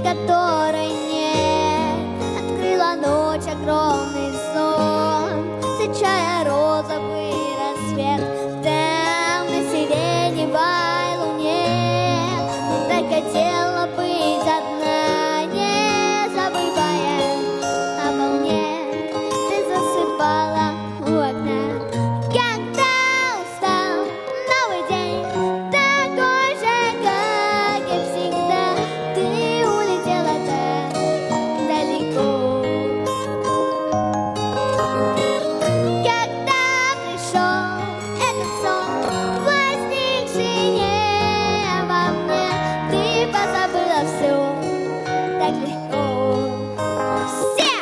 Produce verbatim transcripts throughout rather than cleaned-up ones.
которой нет. Открыла ночь огромный сон, встречая розовый рассвет в темной сиреневой луне. Ты так хотела быть одна, не забывая обо мне. Ты засыпала у окна, когда устал новый день, такой же, как и всегда. Ты улетела так далеко. Когда пришел этот сон, возникший не во мне, ты позабыла все так легко. Все!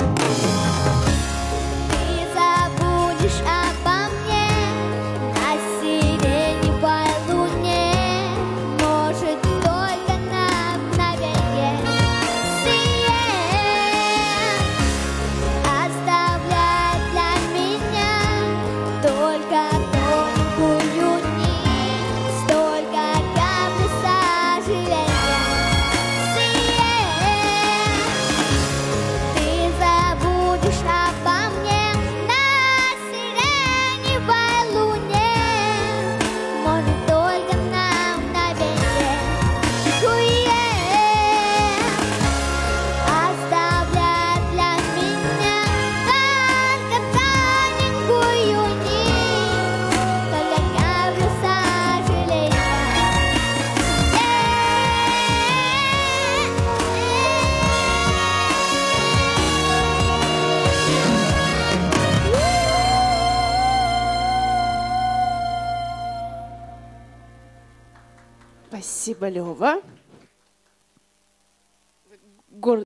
Ты забудешь обо мне на сиреневой луне, может, только на мгновенье. Сие оставляет для меня только тонкую нить, столько капель сожаления. Сие ты забудешь обо мне на сиреневой луне, может, только на мгновенье. Уе оставляет для меня только тоненькую нить, только каплю сожаления. Спасибо, Лёва. Гордо